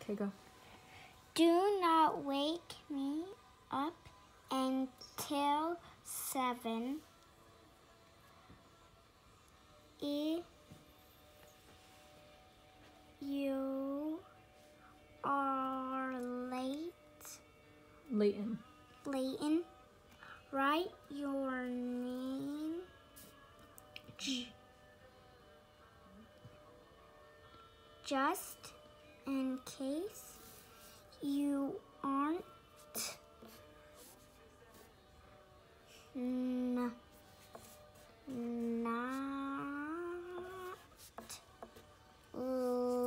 Okay, go. Do not wake me up until 7. If you are Leighton. write your name just in case you aren't not